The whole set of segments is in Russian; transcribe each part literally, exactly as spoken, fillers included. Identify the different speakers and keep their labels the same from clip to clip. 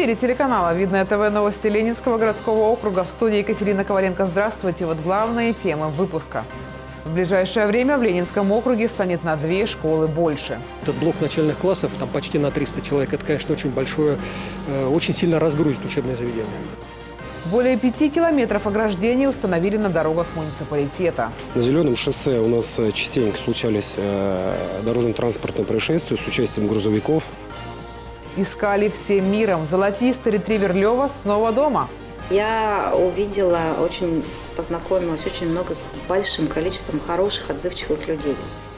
Speaker 1: эфире телеканала «Видное ТВ» новости Ленинского городского округа. В студии Екатерина Коваленко. Здравствуйте. Вот главные темы выпуска. В ближайшее время в Ленинском округе станет на две школы больше.
Speaker 2: Этот блок начальных классов, там почти на триста человек, это, конечно, очень большое, очень сильно разгрузит учебное заведение.
Speaker 1: Более пяти километров ограждений установили на дорогах муниципалитета.
Speaker 3: На Зеленом шоссе у нас частенько случались дорожно-транспортные происшествия с участием грузовиков.
Speaker 1: Искали всем миром. Золотистый ретривер Лева снова дома.
Speaker 4: Я увидела, очень познакомилась очень много с большим количеством хороших, отзывчивых людей.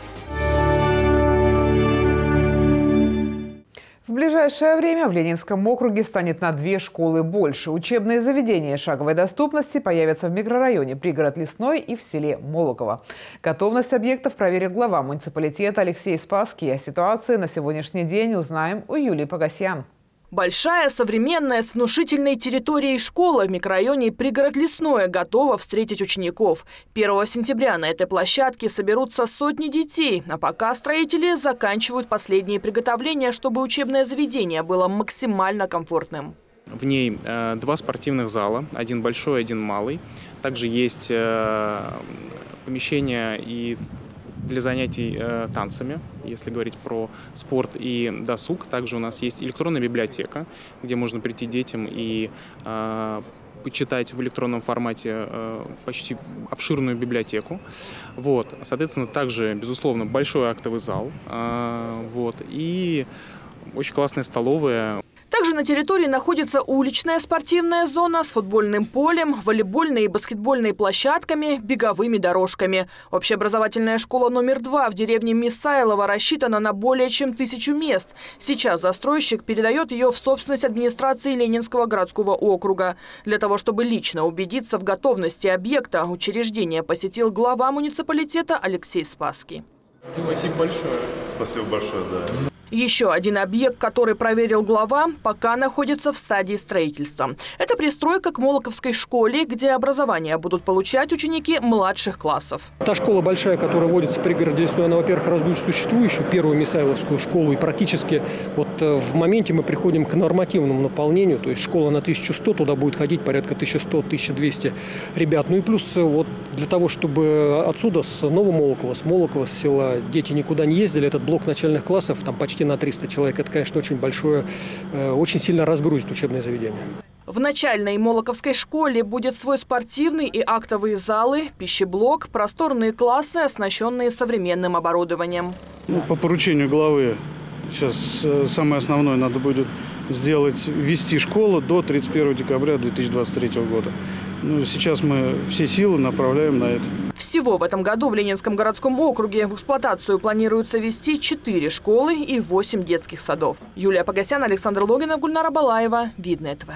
Speaker 1: В ближайшее время в Ленинском округе станет на две школы больше. Учебные заведения шаговой доступности появятся в микрорайоне Пригород Лесной и в селе Молоково. Готовность объектов проверил глава муниципалитета Алексей Спасский. О ситуации на сегодняшний день узнаем у Юлии Погосян.
Speaker 5: Большая, современная, с внушительной территорией школа в микрорайоне Пригород Лесное готова встретить учеников. первого сентября на этой площадке соберутся сотни детей, а пока строители заканчивают последние приготовления, чтобы учебное заведение было максимально комфортным.
Speaker 6: В ней э, два спортивных зала, один большой, один малый. Также есть э, помещение и для занятий э, танцами, если говорить про спорт и досуг. Также у нас есть электронная библиотека, где можно прийти детям и э, почитать в электронном формате э, почти обширную библиотеку. Вот. Соответственно, также, безусловно, большой актовый зал. Э, вот. И очень классная столовая.
Speaker 5: Также на территории находится уличная спортивная зона с футбольным полем, волейбольной и баскетбольной площадками, беговыми дорожками. Общеобразовательная школа номер два в деревне Мисайлово рассчитана на более чем тысячу мест. Сейчас застройщик передает ее в собственность администрации Ленинского городского округа. Для того, чтобы лично убедиться в готовности объекта, учреждение посетил глава муниципалитета Алексей Спасский.
Speaker 6: Спасибо большое.
Speaker 7: Спасибо большое, да.
Speaker 5: Еще один объект, который проверил глава, пока находится в стадии строительства. Это пристройка к Молоковской школе, где образование будут получать ученики младших классов.
Speaker 2: Та школа большая, которая вводится в пригороде Лесной, она, во-первых, разбудит существующую первую Мисайловскую школу. И практически вот в моменте мы приходим к нормативному наполнению. То есть школа на тысячу сто, туда будет ходить порядка тысяча сто — тысяча двести ребят. Ну и плюс вот для того, чтобы отсюда, с Новомолоково, с Молокова, с села, дети никуда не ездили, этот блок начальных классов, там почти на триста человек, это, конечно, очень большое, очень сильно разгрузит учебное заведение.
Speaker 5: В начальной Молоковской школе будет свой спортивный и актовые залы, пищеблок, просторные классы, оснащенные современным оборудованием.
Speaker 8: Ну, по поручению главы сейчас самое основное надо будет сделать, ввести школу до тридцать первого декабря две тысячи двадцать третьего года. Ну, сейчас мы все силы направляем на это.
Speaker 5: Всего в этом году в Ленинском городском округе в эксплуатацию планируется ввести четыре школы и восемь детских садов. Юлия Погосян, Александр Логинов, Гульнара Балаева. Видное ТВ.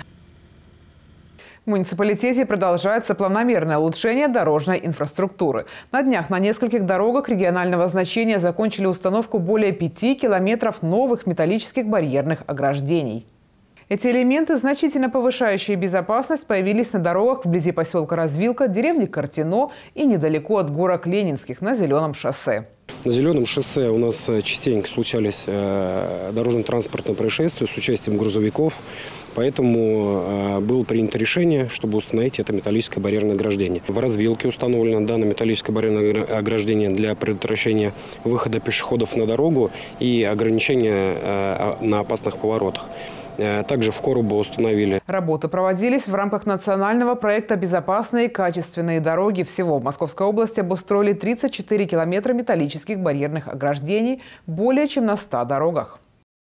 Speaker 1: В муниципалитете продолжается планомерное улучшение дорожной инфраструктуры. На днях на нескольких дорогах регионального значения закончили установку более пяти километров новых металлических барьерных ограждений. Эти элементы, значительно повышающие безопасность, появились на дорогах вблизи поселка Развилка, деревни Картино и недалеко от горок Ленинских на Зеленом шоссе.
Speaker 3: На Зеленом шоссе у нас частенько случались дорожно-транспортные происшествия с участием грузовиков. Поэтому было принято решение, чтобы установить это металлическое барьерное ограждение. В Развилке установлено данное металлическое барьерное ограждение для предотвращения выхода пешеходов на дорогу и ограничения на опасных поворотах. Также в Коробово установили.
Speaker 1: Работы проводились в рамках национального проекта «Безопасные и качественные дороги». Всего в Московской области обустроили тридцать четыре километра металлических барьерных ограждений более чем на ста дорогах.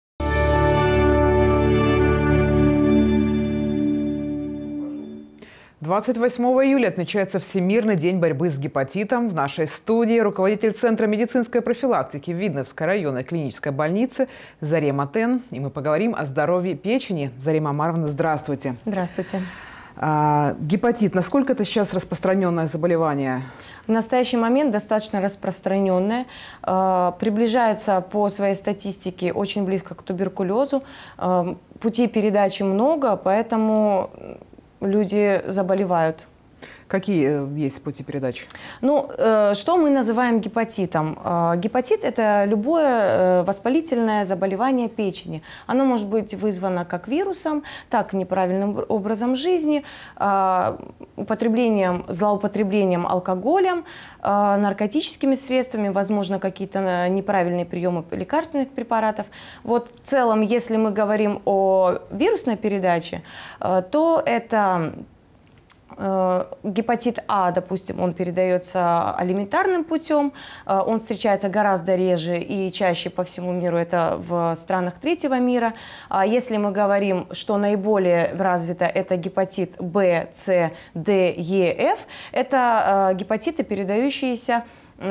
Speaker 1: двадцать восьмого июля отмечается Всемирный день борьбы с гепатитом. В нашей студии руководитель Центра медицинской профилактики Видновской районной клинической больницы Зарема Тен. И мы поговорим о здоровье печени. Зарема Марвовна, здравствуйте.
Speaker 9: Здравствуйте.
Speaker 1: А, гепатит, насколько это сейчас распространенное заболевание?
Speaker 9: В настоящий момент достаточно распространенное. Э, приближается по своей статистике очень близко к туберкулезу. Э, путей передачи много, поэтому люди заболевают.
Speaker 1: Какие есть пути передачи?
Speaker 9: Ну, э, что мы называем гепатитом? Э, гепатит – это любое э, воспалительное заболевание печени. Оно может быть вызвано как вирусом, так и неправильным образом жизни, э, употреблением, злоупотреблением алкоголем, э, наркотическими средствами, возможно, какие-то неправильные приемы лекарственных препаратов. Вот в целом, если мы говорим о вирусной передаче, э, то это... Гепатит А, допустим, он передается алиментарным путем, он встречается гораздо реже и чаще по всему миру, это в странах третьего мира. А если мы говорим, что наиболее развито это гепатит Б, С, Д, Е, Ф, это гепатиты, передающиеся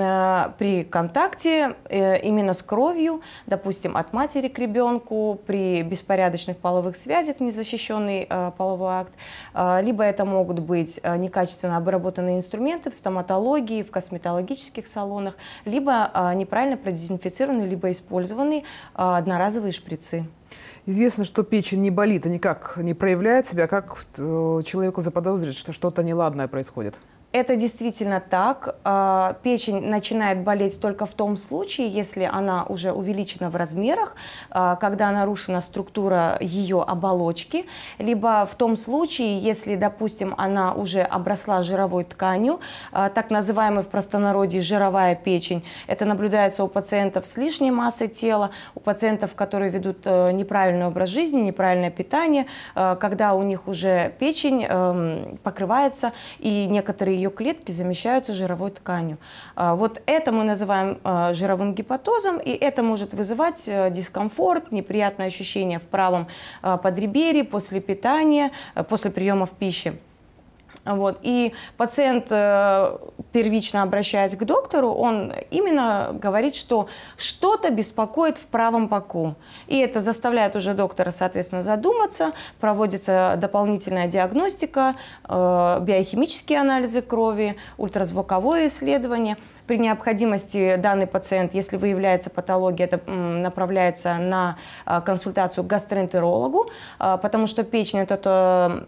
Speaker 9: при контакте именно с кровью, допустим, от матери к ребенку, при беспорядочных половых связях, незащищенный половой акт, либо это могут быть некачественно обработанные инструменты в стоматологии, в косметологических салонах, либо неправильно продезинфицированные, либо использованные одноразовые шприцы.
Speaker 1: Известно, что печень не болит и никак не проявляет себя, как человеку заподозрить, что что-то неладное происходит.
Speaker 9: Это действительно так. Печень начинает болеть только в том случае, если она уже увеличена в размерах, когда нарушена структура ее оболочки, либо в том случае, если, допустим, она уже обросла жировой тканью, так называемая в простонародье жировая печень. Это наблюдается у пациентов с лишней массой тела, у пациентов, которые ведут неправильный образ жизни, неправильное питание, когда у них уже печень покрывается и некоторые ее клетки замещаются жировой тканью. Вот это мы называем жировым гепатозом, и это может вызывать дискомфорт, неприятное ощущение в правом подреберье после питания, после приемов пищи. Вот. И пациент, первично обращаясь к доктору, он именно говорит, что что-то беспокоит в правом боку. И это заставляет уже доктора, соответственно, задуматься, проводится дополнительная диагностика, биохимические анализы крови, ультразвуковое исследование. При необходимости данный пациент, если выявляется патология, это направляется на консультацию к гастроэнтерологу, потому что печень – это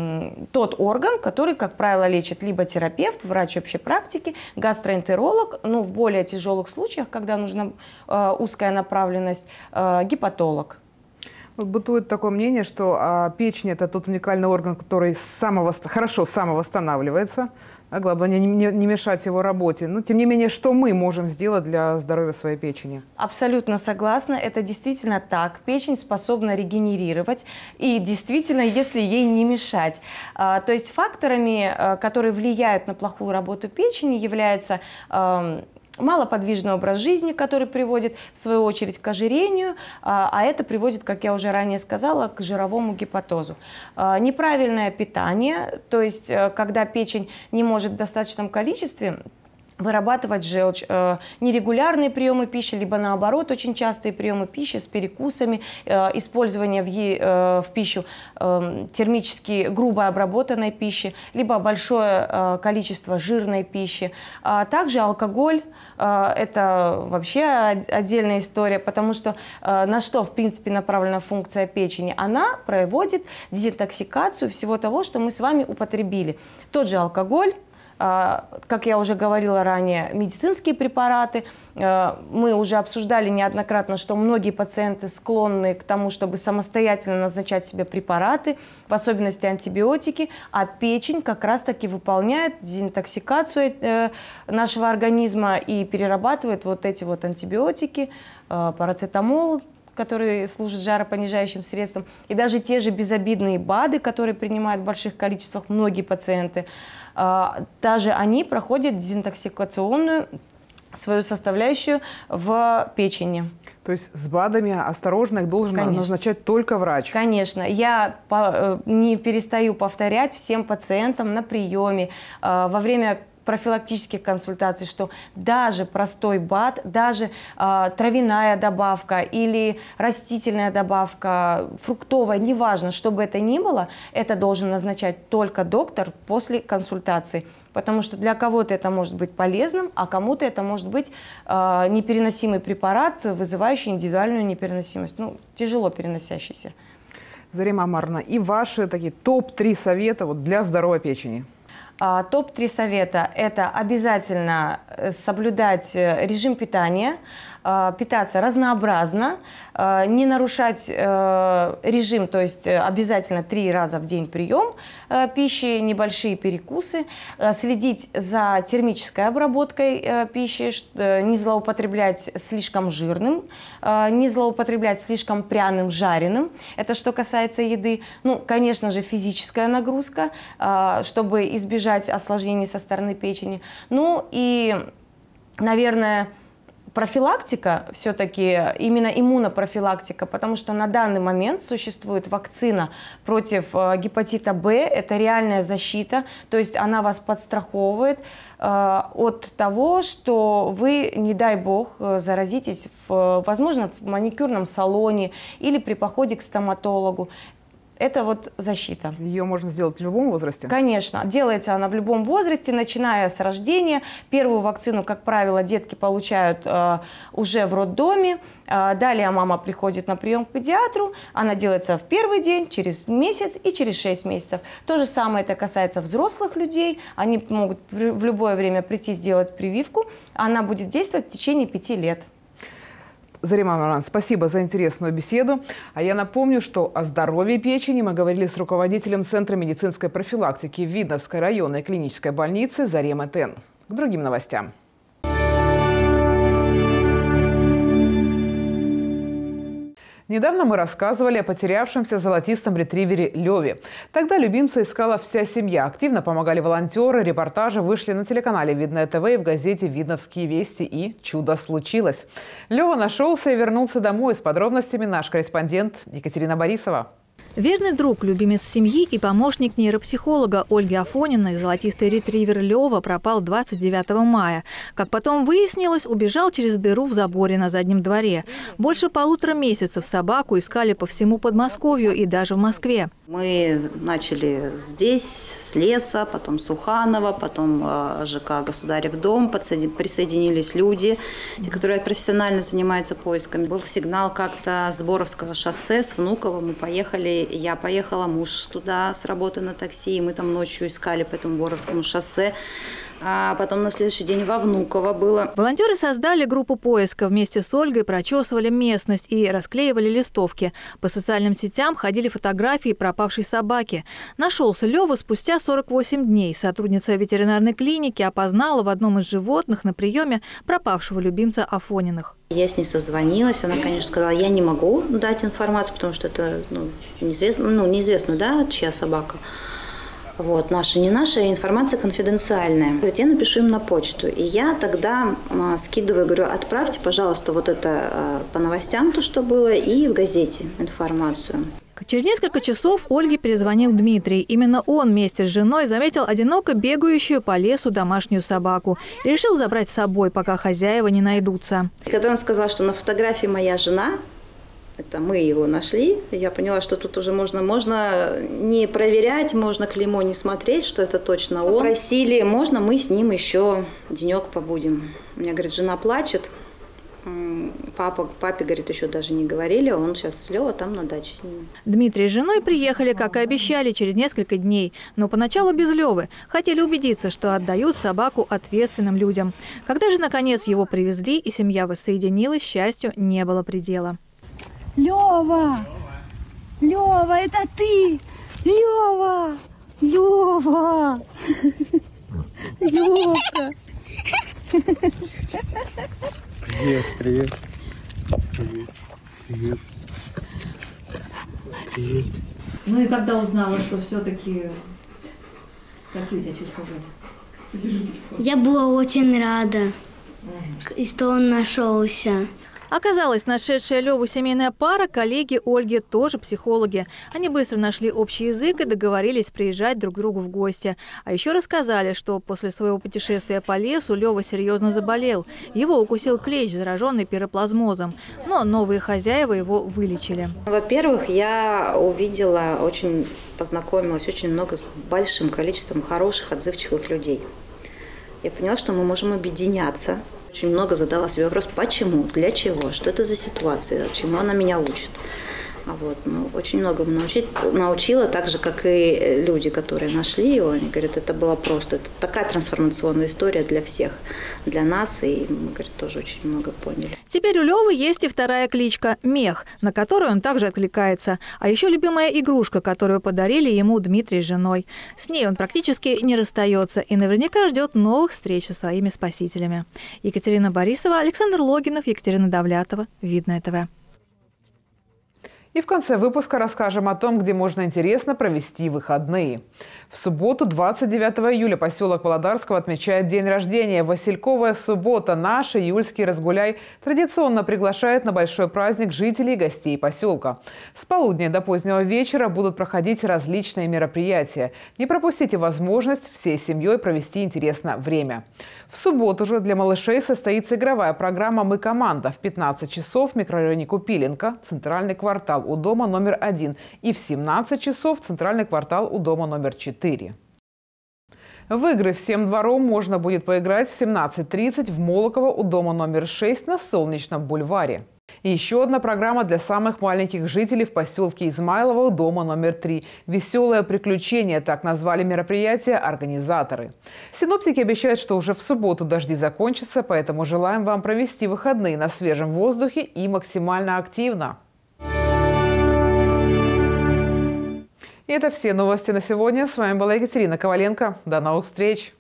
Speaker 9: тот орган, который, как правило, лечит либо терапевт, врач общей практики, гастроэнтеролог, ну, в более тяжелых случаях, когда нужна узкая направленность, гепатолог.
Speaker 1: Вот бытует такое мнение, что а, печень – это тот уникальный орган, который самого, хорошо самовосстанавливается, а главное не, не, не мешать его работе. Но, тем не менее, что мы можем сделать для здоровья своей печени?
Speaker 9: Абсолютно согласна. Это действительно так. Печень способна регенерировать. И действительно, если ей не мешать. А, то есть факторами, а, которые влияют на плохую работу печени, является... А, малоподвижный образ жизни, который приводит, в свою очередь, к ожирению, а это приводит, как я уже ранее сказала, к жировому гепатозу. Неправильное питание, то есть когда печень не может в достаточном количестве вырабатывать желчь, нерегулярные приемы пищи, либо наоборот, очень частые приемы пищи с перекусами, использование в, е, в пищу термически грубо обработанной пищи, либо большое количество жирной пищи. А также алкоголь – это вообще отдельная история, потому что на что, в принципе, направлена функция печени? Она проводит дезинтоксикацию всего того, что мы с вами употребили. Тот же алкоголь, как я уже говорила ранее, медицинские препараты. Мы уже обсуждали неоднократно, что многие пациенты склонны к тому, чтобы самостоятельно назначать себе препараты, в особенности антибиотики, а печень как раз-таки выполняет дезинтоксикацию нашего организма и перерабатывает вот эти вот антибиотики, парацетамол, которые служат жаропонижающим средством, и даже те же безобидные БАДы, которые принимают в больших количествах многие пациенты, даже они проходят дезинтоксикационную свою составляющую в печени.
Speaker 1: То есть с БАДами осторожно их должен Конечно. назначать только врач?
Speaker 9: Конечно. Я не перестаю повторять всем пациентам на приеме, во время профилактических консультаций, что даже простой БАД, даже э, травяная добавка или растительная добавка, фруктовая, неважно, что бы это ни было, это должен назначать только доктор после консультации. Потому что для кого-то это может быть полезным, а кому-то это может быть э, непереносимый препарат, вызывающий индивидуальную непереносимость, ну, тяжело переносящийся.
Speaker 1: Зарима Омаровна, и ваши такие топ три совета вот, для здоровой печени?
Speaker 9: топ три совета – это обязательно соблюдать режим питания, питаться разнообразно, не нарушать режим, то есть обязательно три раза в день прием пищи, небольшие перекусы, следить за термической обработкой пищи, не злоупотреблять слишком жирным, не злоупотреблять слишком пряным, жареным. Это что касается еды. Ну, конечно же, физическая нагрузка, чтобы избежать осложнений со стороны печени. Ну и, наверное, профилактика, все-таки именно иммунопрофилактика, потому что на данный момент существует вакцина против гепатита Б, это реальная защита, то есть она вас подстраховывает э, от того, что вы, не дай бог, заразитесь, в, возможно, в маникюрном салоне или при походе к стоматологу. Это вот защита.
Speaker 1: Ее можно сделать в любом возрасте?
Speaker 9: Конечно. Делается она в любом возрасте, начиная с рождения. Первую вакцину, как правило, детки получают э, уже в роддоме. Э, далее мама приходит на прием к педиатру. Она делается в первый день, через месяц и через шесть месяцев. То же самое это касается взрослых людей. Они могут в любое время прийти сделать прививку. Она будет действовать в течение пяти лет.
Speaker 1: Зарима Амаран, спасибо за интересную беседу. А я напомню, что о здоровье печени мы говорили с руководителем Центра медицинской профилактики Видновской районной клинической больницы Заремой Тен. К другим новостям. Недавно мы рассказывали о потерявшемся золотистом ретривере Леве. Тогда любимца искала вся семья. Активно помогали волонтеры, репортажи вышли на телеканале Видное ТВ и в газете «Видновские вести». И чудо случилось. Лева нашелся и вернулся домой. С подробностями наш корреспондент Екатерина Борисова.
Speaker 7: Верный друг, любимец семьи и помощник нейропсихолога Ольги Афониной золотистый ретривер Лева пропал двадцать девятого мая. Как потом выяснилось, убежал через дыру в заборе на заднем дворе. Больше полутора месяцев собаку искали по всему Подмосковью и даже в Москве.
Speaker 4: Мы начали здесь, с леса, потом с Уханова, потом ЖК «Государев дом», присоединились люди, те, которые профессионально занимаются поисками. Был сигнал как-то с Боровского шоссе, с Внуково, мы поехали. Я поехала, муж туда с работы на такси, и мы там ночью искали по этому Боровскому шоссе. А потом на следующий день во Внуково было.
Speaker 7: Волонтеры создали группу поиска. Вместе с Ольгой прочесывали местность и расклеивали листовки. По социальным сетям ходили фотографии пропавшей собаки. Нашелся Лева спустя сорок восемь дней. Сотрудница ветеринарной клиники опознала в одном из животных на приеме пропавшего любимца Афониных.
Speaker 4: Я с ней созвонилась. Она, конечно, сказала, я не могу дать информацию, потому что это ну, неизвестно, ну, неизвестно, да, чья собака. Вот, наша, не наша, информация конфиденциальная. Говорит, я напишу им на почту. И я тогда а, скидываю, говорю, отправьте, пожалуйста, вот это а, по новостям, то, что было, и в газете информацию.
Speaker 7: Через несколько часов Ольге перезвонил Дмитрий. Именно он вместе с женой заметил одиноко бегающую по лесу домашнюю собаку и решил забрать с собой, пока хозяева не найдутся.
Speaker 4: Когда он сказал, что на фотографии моя жена, это мы его нашли. Я поняла, что тут уже можно, можно не проверять, можно клеймо не смотреть, что это точно он. Просили, можно мы с ним еще денек побудем. У меня, говорит, жена плачет. Папа, папе, говорит, еще даже не говорили, он сейчас с Лёва там на даче с ним.
Speaker 7: Дмитрий с женой приехали, как и обещали, через несколько дней. Но поначалу без Лёвы. Хотели убедиться, что отдают собаку ответственным людям. Когда же, наконец, его привезли и семья воссоединилась, счастью не было предела.
Speaker 10: Лёва! Лёва, это ты! Лёва! Лёва! Лёвка!
Speaker 11: Привет, привет. Привет, привет. Привет.
Speaker 7: Ну и когда узнала, что все-таки... Какие у тебя чувства были?
Speaker 10: Я была очень рада, что он нашелся.
Speaker 7: Оказалось, нашедшая Леву семейная пара, коллеги Ольги, тоже психологи. Они быстро нашли общий язык и договорились приезжать друг к другу в гости. А еще рассказали, что после своего путешествия по лесу Лева серьезно заболел. Его укусил клещ, зараженный пироплазмозом. Но новые хозяева его вылечили.
Speaker 4: Во-первых, я увидела, очень познакомилась очень много с большим количеством хороших, отзывчивых людей. Я поняла, что мы можем объединяться. Очень много задала себе вопрос, почему, для чего, что это за ситуация, чему она меня учит. Вот, ну, очень многому научить, научила, так же, как и люди, которые нашли его. Они говорят, это было просто, это такая трансформационная история для всех, для нас, и мы, говорят, тоже очень много поняли.
Speaker 7: Теперь у Лёвы есть и вторая кличка – Мех, на которую он также откликается. А еще любимая игрушка, которую подарили ему Дмитрий с женой. С ней он практически не расстается и наверняка ждет новых встреч со своими спасителями. Екатерина Борисова, Александр Логинов, Екатерина Давлятова. Видное ТВ.
Speaker 1: И в конце выпуска расскажем о том, где можно интересно провести выходные. В субботу, двадцать девятого июля, поселок Володарского отмечает день рождения. Васильковая суббота. Наш июльский разгуляй традиционно приглашает на большой праздник жителей и гостей поселка. С полудня до позднего вечера будут проходить различные мероприятия. Не пропустите возможность всей семьей провести интересное время. В субботу же для малышей состоится игровая программа «Мы команда». В пятнадцать часов в микрорайоне Купиленко, центральный квартал у дома номер один, и в семнадцать часов центральный квартал у дома номер четыре. В игры «Всем двором» можно будет поиграть в семнадцать тридцать в Молоково у дома номер шесть на Солнечном бульваре. И еще одна программа для самых маленьких жителей в поселке Измайлово у дома номер три. «Веселое приключение» – так назвали мероприятие организаторы. Синоптики обещают, что уже в субботу дожди закончатся, поэтому желаем вам провести выходные на свежем воздухе и максимально активно. И это все новости на сегодня. С вами была Екатерина Коваленко. До новых встреч!